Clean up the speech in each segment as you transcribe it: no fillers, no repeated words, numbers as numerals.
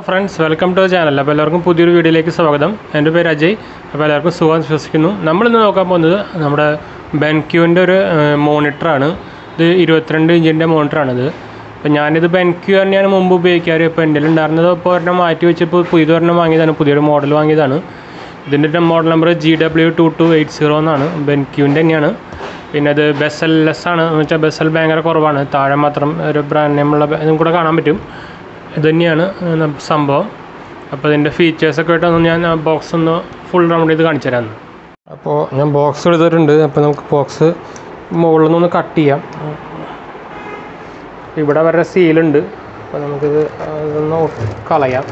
Friends, welcome to channel. അപ്പോൾ എല്ലാവർക്കും പുതിയൊരു വീഡിയോയിലേക്ക് സ്വാഗതം. എൻ്റെ പേര് അജയ്. അപ്പോൾ എല്ലാവർക്കും സുഖം വിശ്വസിക്കുന്നു. നമ്മളിന്ന് നോക്കാൻ പോകുന്നത് നമ്മുടെ BenQൻ്റെ ഒരു മോണിറ്ററാണ്. ഇത് 22 ഇഞ്ചിൻ്റെ മോണിറ്ററാണിത്. അപ്പോൾ ഞാനിത് BenQ തന്നെയാണ് മുമ്പ് ഉപയോഗിക്കാറ്. ഇപ്പോൾ എൻ്റെ ഉണ്ടായിരുന്നത് ഇപ്പോൾ ഒരെണ്ണം മാറ്റി വെച്ചപ്പോൾ പുതിയൊരെണ്ണം വാങ്ങിയതാണ്, പുതിയൊരു മോഡൽ വാങ്ങിയതാണ്. ഇതിൻ്റെ മോഡൽ നമ്പർ GW2280 എന്നാണ്. BenQൻ്റെ തന്നെയാണ്. പിന്നെ അത് Bezel ലെസ് ആണ് എന്ന് വെച്ചാൽ Bezel ഭയങ്കര കുറവാണ്, താഴെ മാത്രം ഒരു ബ്രാൻഡ് നെയിമുള്ള ഇതും കൂടെ കാണാൻ പറ്റും. ഇത് തന്നെയാണ് സംഭവം. അപ്പോൾ ഇതിൻ്റെ ഫീച്ചേഴ്സൊക്കെ ആയിട്ടൊന്ന് ഞാൻ ബോക്സ് ഒന്ന് ഫുൾ റൗണ്ട് ചെയ്ത് കാണിച്ചു തരാം. അപ്പോൾ ഞാൻ ബോക്സ് എടുത്തിട്ടുണ്ട്. അപ്പോൾ നമുക്ക് ബോക്സ് മുകളിൽ നിന്നൊന്ന് കട്ട് ചെയ്യാം. ഇവിടെ വരെ സീലുണ്ട്. അപ്പോൾ നമുക്കിത് ഇതൊന്ന് കളയാം.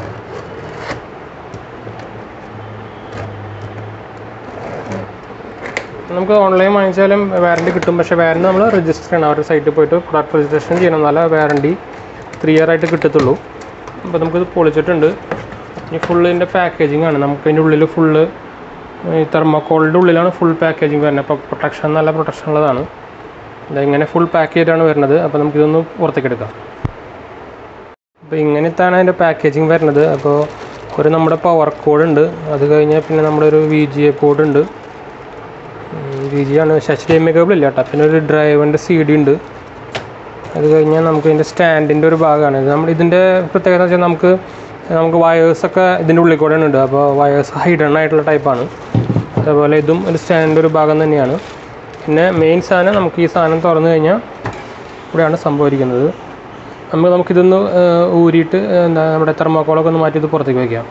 നമുക്ക് ഓൺലൈൻ വാങ്ങിച്ചാലും വാറണ്ടി കിട്ടും. പക്ഷേ വാറണ്ടി നമ്മൾ രജിസ്റ്റർ ചെയ്യണം. അവരുടെ സൈറ്റിൽ പോയിട്ട് പ്രൊഡക്റ്റ് രജിസ്ട്രേഷൻ ചെയ്യണം, എന്നാലേ വാറണ്ടി 3 ഇയർ ആയിട്ട് കിട്ടത്തുള്ളൂ. അപ്പോൾ നമുക്കിത് പൊളിച്ചിട്ടുണ്ട്. ഇനി ഫുള്ള് ഇതിൻ്റെ പാക്കേജിങ് ആണ്. നമുക്ക് അതിൻ്റെ ഉള്ളിൽ ഫുള്ള് ഈ തെർമോക്കോളിൻ്റെ ഉള്ളിലാണ് ഫുൾ പാക്കേജിങ് വരുന്നത്. അപ്പോൾ പ്രൊട്ടക്ഷൻ, നല്ല പ്രൊട്ടക്ഷൻ ഉള്ളതാണ്. ഇങ്ങനെ ഫുൾ പാക്ക് ചെയ്തിട്ടാണ് വരുന്നത്. അപ്പോൾ നമുക്കിതൊന്ന് പുറത്തേക്ക് എടുക്കാം. അപ്പോൾ ഇങ്ങനത്താണ് അതിൻ്റെ പാക്കേജിങ് വരുന്നത്. അപ്പോൾ ഒരു നമ്മുടെ പവർ കോഡ് ഉണ്ട്. അത് കഴിഞ്ഞാൽ പിന്നെ നമ്മുടെ ഒരു VGA കോഡ് ഉണ്ട്. VGA ആണ്, HDMI കേബിൾ ഇല്ല കേട്ടോ. പിന്നെ ഒരു ഡ്രൈവറിൻ്റെ CD ഉണ്ട്. അത് കഴിഞ്ഞാൽ നമുക്ക് ഇതിൻ്റെ സ്റ്റാൻഡിൻ്റെ ഒരു ഭാഗമാണ്. ഇതിൻ്റെ പ്രത്യേകത എന്ന് വെച്ചാൽ നമുക്ക് വയേഴ്സൊക്കെ ഇതിൻ്റെ ഉള്ളിൽ കൂടെ ഉണ്ട്. അപ്പോൾ വയേഴ്സ് ഹൈഡൺ ആയിട്ടുള്ള ടൈപ്പാണ്. അതേപോലെ ഇതും ഒരു സ്റ്റാൻഡിൻ്റെ ഒരു ഭാഗം തന്നെയാണ്. പിന്നെ മെയിൻ സാധനം, നമുക്ക് ഈ സാധനം തുറന്നു കഴിഞ്ഞാൽ ഇവിടെയാണ് സംഭവിക്കുന്നത്. നമുക്കിതൊന്ന് ഊരിയിട്ട് നമ്മുടെ തെർമോക്കോളൊക്കെ ഒന്ന് മാറ്റി ഇത് പുറത്തേക്ക് വയ്ക്കാം.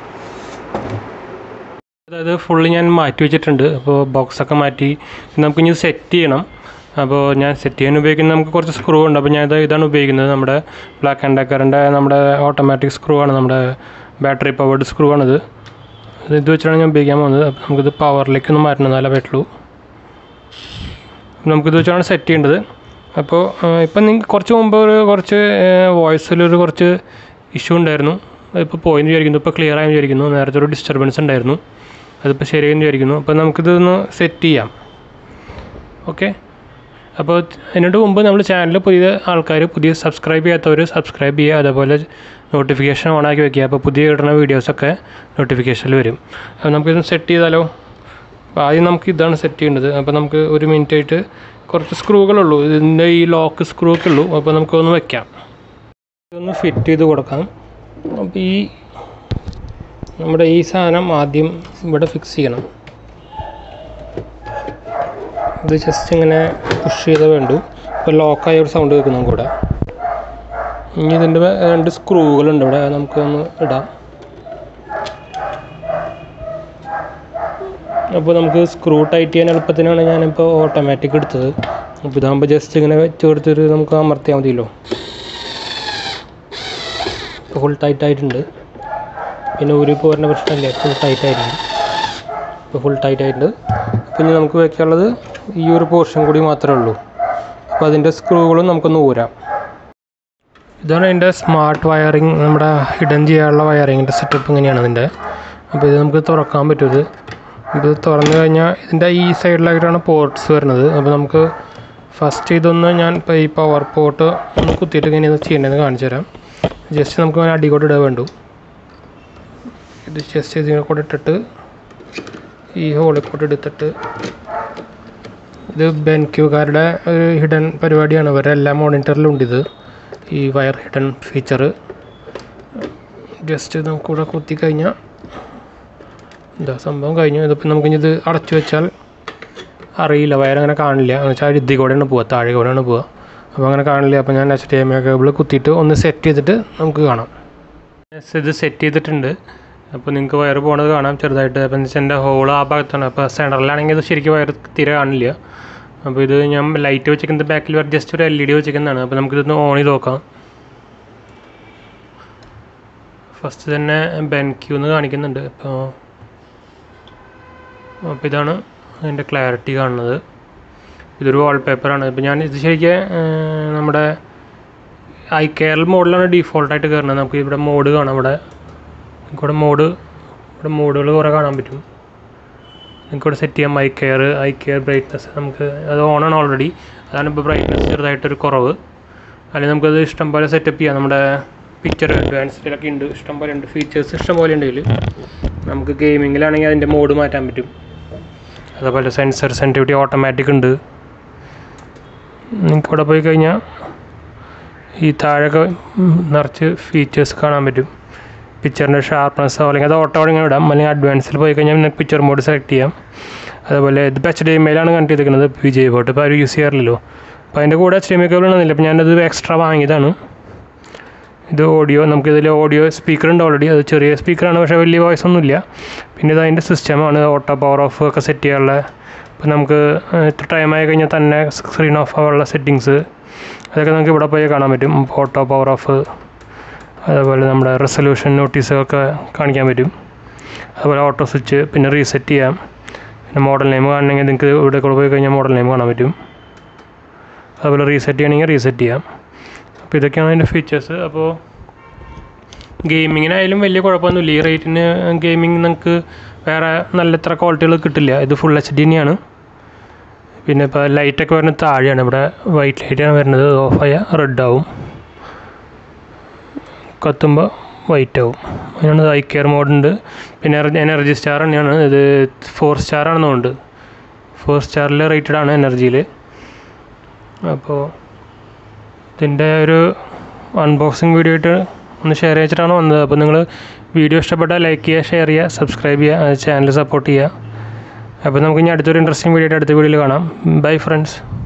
അതായത് ഫുള്ള് ഞാൻ മാറ്റി വെച്ചിട്ടുണ്ട്. അപ്പോൾ ബോക്സൊക്കെ മാറ്റി നമുക്കിനി സെറ്റ് ചെയ്യണം. അപ്പോൾ ഞാൻ സെറ്റ് ചെയ്യാൻ ഉപയോഗിക്കുന്നത് നമുക്ക് കുറച്ച് സ്ക്രൂ ഉണ്ട്. അപ്പോൾ ഞാൻ ഇതാണ് ഉപയോഗിക്കുന്നത്. നമ്മുടെ ബ്ലാക്ക് ആൻഡ് ഡെക്കറിൻ്റെ നമ്മുടെ ഓട്ടോമാറ്റിക് സ്ക്രൂ ആണ്, നമ്മുടെ ബാറ്ററി പവേർഡ് സ്ക്രൂ ആണിത്. ഇത് വെച്ചിട്ടാണ് ഞാൻ ഉപയോഗിക്കാൻ പോകുന്നത്. അപ്പോൾ നമുക്കിത് പവറിലേക്കൊന്ന് മാറ്റണം, എന്നാലേ പറ്റുള്ളൂ. നമുക്കിത് വെച്ചാണ് സെറ്റ് ചെയ്യേണ്ടത്. അപ്പോൾ ഇപ്പം നിങ്ങൾക്ക് കുറച്ച് മുമ്പ് കുറച്ച് വോയിസിലൊരു കുറച്ച് ഇഷ്യൂ ഉണ്ടായിരുന്നു. അതിപ്പോൾ പോയെന്ന് വിചാരിക്കുന്നു. ഇപ്പോൾ ക്ലിയർ ആയെന്ന് വിചാരിക്കുന്നു. നേരത്തെ ഒരു ഡിസ്റ്റർബൻസ് ഉണ്ടായിരുന്നു, അതിപ്പോൾ ശരിയായെന്ന് വിചാരിക്കുന്നു. അപ്പോൾ നമുക്കിതൊന്ന് സെറ്റ് ചെയ്യാം. ഓക്കെ. അപ്പോൾ അതിനോട് മുമ്പ് നമ്മൾ ചാനൽ പുതിയ സബ്സ്ക്രൈബ് ചെയ്യാത്തവർ സബ്സ്ക്രൈബ് ചെയ്യുക. അതേപോലെ നോട്ടിഫിക്കേഷൻ ഓണാക്കി വയ്ക്കുക. അപ്പോൾ പുതിയ ഇടുന്ന വീഡിയോസൊക്കെ നോട്ടിഫിക്കേഷനിൽ വരും. അപ്പോൾ നമുക്കിതൊന്ന് സെറ്റ് ചെയ്താലോ? അപ്പോൾ ആദ്യം നമുക്ക് ഇതാണ് സെറ്റ് ചെയ്യേണ്ടത്. അപ്പോൾ നമുക്ക് 1 മിനിറ്റ് ആയിട്ട് കുറച്ച് സ്ക്രൂകളുള്ളൂ. ഇതിൻ്റെ ഈ ലോക്ക് സ്ക്രൂ ഒക്കെ ഉള്ളൂ. അപ്പോൾ നമുക്കൊന്ന് വയ്ക്കാം. ഇതൊന്ന് ഫിറ്റ് ചെയ്ത് കൊടുക്കാം. അപ്പോൾ നമ്മുടെ ഈ സാധനം ആദ്യം ഇവിടെ ഫിക്സ് ചെയ്യണം. ഇത് ജസ്റ്റ് ഇങ്ങനെ പുഷ് ചെയ്തേ വേണ്ടു. ഇപ്പോൾ ലോക്കായ ഒരു സൗണ്ട് കേൾക്കും നമുക്കിവിടെ. ഇനി ഇതിൻ്റെ 2 സ്ക്രൂകളുണ്ട് ഇവിടെ, നമുക്കൊന്ന് ഇടാം. അപ്പോൾ നമുക്ക് സ്ക്രൂ ടൈറ്റ് ചെയ്യാൻ എളുപ്പത്തിനാണ് ഞാനിപ്പോൾ ഓട്ടോമാറ്റിക് എടുത്തത്. അപ്പോൾ ഇതാകുമ്പോൾ ജസ്റ്റ് ഇങ്ങനെ വെച്ച് കൊടുത്തിട്ട് നമുക്ക് അമർത്തിയാൽ മതിയല്ലോ. ഇപ്പോൾ ഫുൾ ടൈറ്റ് ആയിട്ടുണ്ട്. പിന്നെ ഊരി പോരുന്ന പ്രശ്നമില്ല, ഫുൾ ടൈറ്റ് ആയിട്ടുണ്ട്. ഇപ്പോൾ ഫുൾ ടൈറ്റ് ആയിട്ടുണ്ട്. പിന്നെ നമുക്ക് വയ്ക്കാനുള്ളത് ഈ ഒരു പോർഷൻ കൂടി മാത്രമേ ഉള്ളൂ. അപ്പോൾ അതിൻ്റെ സ്ക്രൂകളും നമുക്കൊന്ന് ഊരാം. ഇതാണ് അതിൻ്റെ സ്മാർട്ട് വയറിങ്, നമ്മുടെ ഹിഡൻ ചെയ്യാനുള്ള വയറിങ്ങിൻ്റെ സെറ്റപ്പ് ഇങ്ങനെയാണ് അതിൻ്റെ. അപ്പോൾ ഇത് നമുക്ക് തുറക്കാൻ പറ്റും. ഇത് തുറന്നു കഴിഞ്ഞാൽ ഇതിൻ്റെ ഈ സൈഡിലായിട്ടാണ് പോർട്ട്സ് വരുന്നത്. അപ്പോൾ നമുക്ക് ഫസ്റ്റ് ഇതൊന്ന് ഞാൻ ഇപ്പോൾ ഈ പവർ പോർട്ട് ഒന്ന് കുത്തിയിട്ട് ഇങ്ങനെയൊന്ന് ചെയ്യേണ്ടതെന്ന് കാണിച്ചു തരാം. ജസ്റ്റ് നമുക്ക് അങ്ങനെ അടിക്കോട്ട് ഇടാൻ വേണ്ടു. ഇത് ജസ്റ്റ് ഇതിനെ കൂടെ ഇട്ടിട്ട് ഈ ഹോളിൽ കൂടെ എടുത്തിട്ട്, ഇത് BenQകാരുടെ ഒരു ഹിഡൻ പരിപാടിയാണ്. ഇവരുടെ എല്ലാ മോണിറ്ററിലും ഉണ്ട് ഇത്, ഈ വയർ ഹിഡൻ ഫീച്ചർ. ജസ്റ്റ് നമുക്കിവിടെ കുത്തി കഴിഞ്ഞാൽ എന്താ സംഭവം കഴിഞ്ഞു. ഇതിപ്പോൾ നമുക്കിത് അടച്ചു വെച്ചാൽ അറിയില്ല, വയർ അങ്ങനെ കാണില്ല. എന്ന് വെച്ചാൽ ഇതിൽ കൂടെയാണ് പോവുക, താഴെ കൂടെയാണ് പോവുക. അപ്പോൾ അങ്ങനെ കാണില്ല. അപ്പോൾ ഞാൻ HDMI കേബിൾ കുത്തിയിട്ട് ഒന്ന് സെറ്റ് ചെയ്തിട്ട് നമുക്ക് കാണാം. ഇത് സെറ്റ് ചെയ്തിട്ടുണ്ട്. അപ്പോൾ നിങ്ങൾക്ക് വയർ പോകുന്നത് കാണാം ചെറുതായിട്ട്. അപ്പോൾ എന്ന് വെച്ചാൽ എൻ്റെ ഹോൾ ആ ഭാഗത്താണ്. അപ്പോൾ സെൻറ്ററിലാണെങ്കിൽ ഇത് ശരിക്കും വയർ തീരെ കാണില്ല. അപ്പോൾ ഇത് ഞാൻ ലൈറ്റ് വെച്ചിരിക്കുന്നത് ബാക്കിൽ ജസ്റ്റ് ഒരു LED വെച്ചിരിക്കുന്നതാണ്. അപ്പോൾ നമുക്കിതൊന്ന് ഓൺ ചെയ്ത് നോക്കാം. ഫസ്റ്റ് തന്നെ BenQ എന്ന് കാണിക്കുന്നുണ്ട്. അപ്പോൾ ഇതാണ് അതിൻ്റെ ക്ലാരിറ്റി കാണുന്നത്. ഇതൊരു വാൾപേപ്പറാണ്. ഇപ്പോൾ ഞാൻ ഇത് ശരിക്കും നമ്മുടെ iCare മോഡിലാണ് ഡീഫോൾട്ടായിട്ട് കയറുന്നത്. നമുക്ക് ഇവിടെ മോഡ് കാണാം. ഇവിടെ മോഡുകൾ കുറേ കാണാൻ പറ്റും. നമുക്കിവിടെ സെറ്റ് ചെയ്യാം iCare ബ്രൈറ്റ്നസ്. നമുക്ക് അത് ഓണാണ് ഓൾറെഡി. അതാണ് ഇപ്പോൾ ബ്രൈറ്റ്നസ് ചെറുതായിട്ടൊരു കുറവ്. അല്ലെങ്കിൽ നമുക്കത് ഇഷ്ടം പോലെ സെറ്റപ്പ് ചെയ്യാം. നമ്മുടെ പിക്ചർ അഡ്വാൻസ്ഡിലൊക്കെ ഉണ്ട്, ഇഷ്ടംപോലെ ഉണ്ട്, ഫീച്ചേഴ്സ് ഇഷ്ടംപോലെ ഉണ്ട് ഇതിൽ. നമുക്ക് ഗെയിമിങ്ങിലാണെങ്കിൽ അതിൻ്റെ മോഡ് മാറ്റാൻ പറ്റും. അതേപോലെ സെൻസർ സെൻസിറ്റിവിറ്റി ഓട്ടോമാറ്റിക് ഉണ്ട്. നിങ്ങൾക്ക് ഇവിടെ പോയി കഴിഞ്ഞാൽ ഈ താഴെയൊക്കെ നിറച്ച് ഫീച്ചേഴ്സ് കാണാൻ പറ്റും. പിക്ചറിൻ്റെ ഷാർപ്നെസ്സോ അല്ലെങ്കിൽ അത് ഓട്ടോ ഇങ്ങനെ ഇടാം, അല്ലെങ്കിൽ അഡ്വാൻസിൽ പോയി കഴിഞ്ഞാൽ നിങ്ങൾക്ക് പിക്ചർ മോഡ് സെലക്ട് ചെയ്യാം. അതുപോലെ ഇതിപ്പോൾ HDMI കണക്ട് ചെയ്തിരിക്കുന്നത്, വിജയ് പോട്ട് ഇപ്പോൾ ആരും യൂസ് ചെയ്യാറില്ലല്ലോ. അപ്പോൾ അതിൻ്റെ കൂടെ HDMI കേബിൾ ഒന്നുമില്ല, അപ്പോൾ ഞാനത് എക്സ്ട്രാ വാങ്ങിയതാണ്. ഇത് ഓഡിയോ, നമുക്കിതിൽ ഓഡിയോ സ്പീക്കർ ഉണ്ട് ഓൾറെഡി, അത് ചെറിയ സ്പീക്കറാണ്, പക്ഷേ വലിയ വോയിസ് ഒന്നുമില്ല. പിന്നെ ഇത് അതിൻ്റെ സിസ്റ്റമാണ്, ഓട്ടോ പവർ ഓഫ് ഒക്കെ സെറ്റ് ചെയ്യാനുള്ള. ഇപ്പോൾ നമുക്ക് ഇത്ര ടൈമായി കഴിഞ്ഞാൽ തന്നെ സ്ക്രീൻ ഓഫ് ആവാനുള്ള സെറ്റിങ്സ് അതൊക്കെ നമുക്ക് ഇവിടെ പോയി കാണാൻ പറ്റും. ഓട്ടോ പവർ ഓഫ്, അതുപോലെ നമ്മുടെ റെസൊല്യൂഷൻ നോട്ടീസൊക്കെ കാണിക്കാൻ പറ്റും. അതുപോലെ ഓട്ടോ സ്വിച്ച്, പിന്നെ റീസെറ്റ് ചെയ്യാം. പിന്നെ മോഡൽ നെയിം കാണണമെങ്കിൽ നിങ്ങൾക്ക് ഇവിടെ കൂടെ പോയി കഴിഞ്ഞാൽ മോഡൽ നെയിം കാണാൻ പറ്റും. അതുപോലെ റീസെറ്റ് ചെയ്യണമെങ്കിൽ റീസെറ്റ് ചെയ്യാം. അപ്പോൾ ഇതൊക്കെയാണ് അതിൻ്റെ ഫീച്ചേഴ്സ്. അപ്പോൾ ഗെയിമിങ്ങിനായാലും വലിയ കുഴപ്പമൊന്നുമില്ല. ഈ റേറ്റിന് ഗെയിമിങ് നിങ്ങൾക്ക് വേറെ നല്ല ഇത്ര ക്വാളിറ്റികൾ കിട്ടില്ല. ഇത് ഫുൾ HD തന്നെയാണ്. പിന്നെ ഇപ്പോൾ ലൈറ്റൊക്കെ വരുന്നത് താഴെയാണ്, ഇവിടെ വൈറ്റ് ലൈറ്റാണ് വരുന്നത്. ഓഫായ റെഡ് ആവും, കത്തുമ്പോൾ വൈറ്റ് ആവും. അതിനാണ് ഐ കെയർ മോഡുണ്ട്. പിന്നെ എനർജി സ്റ്റാർ തന്നെയാണ് ഇത്, 4 സ്റ്റാർ ആണെന്നുണ്ട്. 4 സ്റ്റാറിൽ റേറ്റഡ് ആണ് എനർജിയിൽ. അപ്പോൾ ഇതിൻ്റെ ഒരു അൺബോക്സിങ് വീഡിയോ ആയിട്ട് ഒന്ന് ഷെയർ ചെയ്തിട്ടാണ് വന്നത്. അപ്പോൾ നിങ്ങൾ വീഡിയോ ഇഷ്ടപ്പെട്ടാൽ ലൈക്ക് ചെയ്യുക, ഷെയർ ചെയ്യുക, സബ്സ്ക്രൈബ് ചെയ്യുക, ചാനൽ സപ്പോർട്ട് ചെയ്യുക. അപ്പോൾ നമുക്ക് ഇനി അടുത്തൊരു ഇൻട്രസ്റ്റിംഗ് വീഡിയോ ആയിട്ട് അടുത്ത വീഡിയോയിൽ കാണാം. Bye friends.